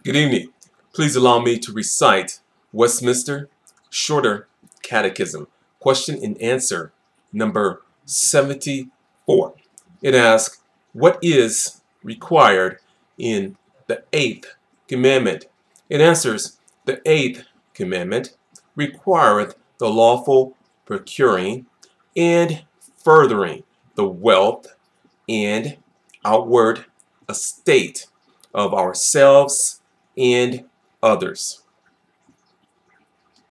Good evening. Please allow me to recite Westminster Shorter Catechism, question and answer number 74. It asks, what is required in the 8th commandment? It answers, the 8th commandment requireth the lawful procuring and furthering the wealth and outward estate of ourselves and others.